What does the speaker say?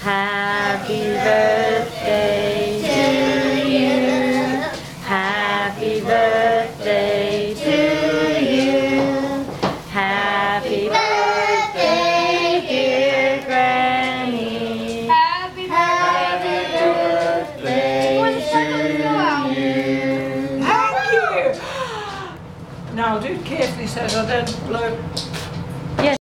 Happy birthday to you. Happy birthday to you. Happy birthday, dear Granny. Happy birthday to you. Thank you. Now do it carefully so I don't blow.